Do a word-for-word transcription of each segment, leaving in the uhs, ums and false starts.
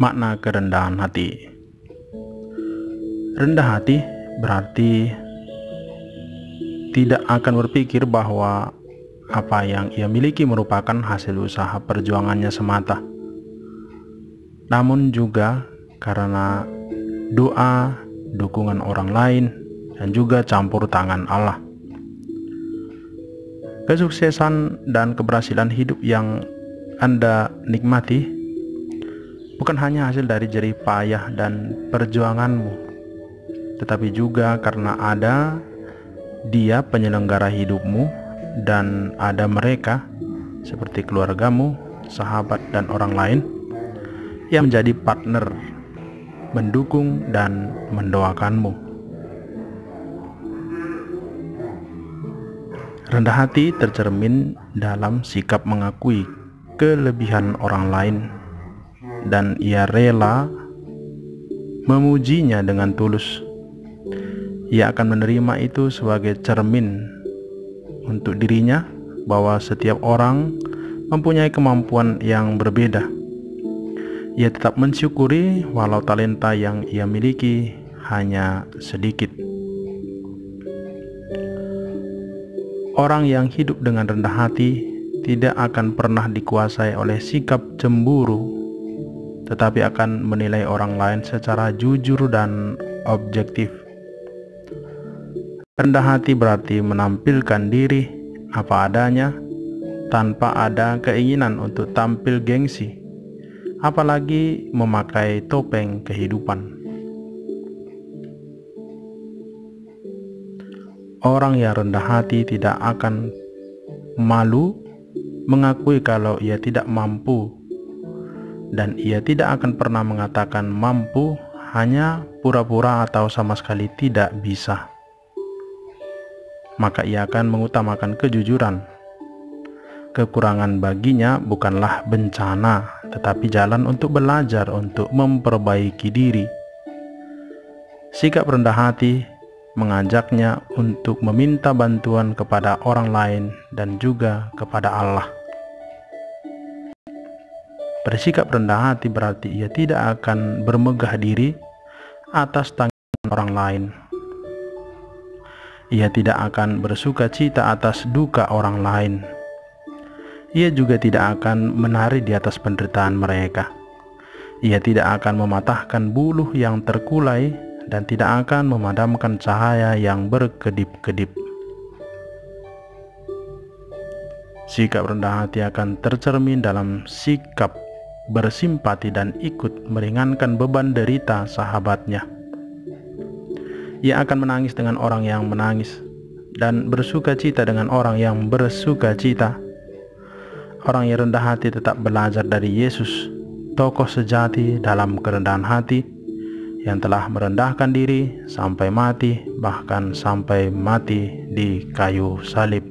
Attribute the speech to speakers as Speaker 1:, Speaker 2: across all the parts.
Speaker 1: Makna kerendahan hati. Rendah hati berarti tidak akan berpikir bahwa apa yang ia miliki merupakan hasil usaha perjuangannya semata, namun juga karena doa, dukungan orang lain, dan juga campur tangan Allah. Kesuksesan dan keberhasilan hidup yang Anda nikmati bukan hanya hasil dari jerih payah dan perjuanganmu, tetapi juga karena ada Dia penyelenggara hidupmu dan ada mereka seperti keluargamu, sahabat, dan orang lain yang menjadi partner, mendukung, dan mendoakanmu. Rendah hati tercermin dalam sikap mengakui kelebihan orang lain, dan ia rela memujinya dengan tulus. Ia akan menerima itu sebagai cermin untuk dirinya bahwa setiap orang mempunyai kemampuan yang berbeda. Ia tetap mensyukuri walau talenta yang ia miliki hanya sedikit. Orang yang hidup dengan rendah hati tidak akan pernah dikuasai oleh sikap cemburu, tetapi akan menilai orang lain secara jujur dan objektif. Rendah hati berarti menampilkan diri apa adanya tanpa ada keinginan untuk tampil gengsi, apalagi memakai topeng kehidupan. Orang yang rendah hati tidak akan malu mengakui kalau ia tidak mampu, dan ia tidak akan pernah mengatakan mampu hanya pura-pura atau sama sekali tidak bisa. Maka ia akan mengutamakan kejujuran. Kekurangan baginya bukanlah bencana, tetapi jalan untuk belajar untuk memperbaiki diri. Sikap rendah hati mengajaknya untuk meminta bantuan kepada orang lain dan juga kepada Allah. Bersikap rendah hati berarti ia tidak akan bermegah diri atas tanggungan orang lain. Ia tidak akan bersuka cita atas duka orang lain. Ia juga tidak akan menari di atas penderitaan mereka. Ia tidak akan mematahkan buluh yang terkulai dan tidak akan memadamkan cahaya yang berkedip-kedip. Sikap rendah hati akan tercermin dalam sikap bersimpati dan ikut meringankan beban derita sahabatnya. Ia akan menangis dengan orang yang menangis dan bersuka cita dengan orang yang bersuka cita. Orang yang rendah hati tetap belajar dari Yesus, tokoh sejati dalam kerendahan hati yang telah merendahkan diri sampai mati, bahkan sampai mati di kayu salib.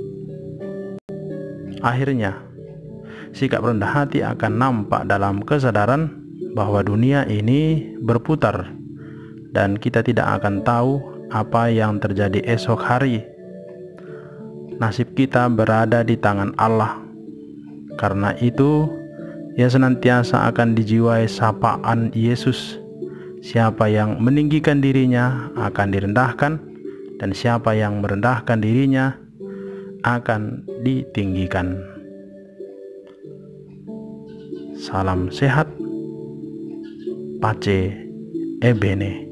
Speaker 1: Akhirnya, sikap rendah hati akan nampak dalam kesadaran bahwa dunia ini berputar dan kita tidak akan tahu apa yang terjadi esok hari. Nasib kita berada di tangan Allah. Karena itu, ia senantiasa akan dijiwai sapaan Yesus. Siapa yang meninggikan dirinya akan direndahkan, dan siapa yang merendahkan dirinya akan ditinggikan. Salam sehat, Pace Ebene.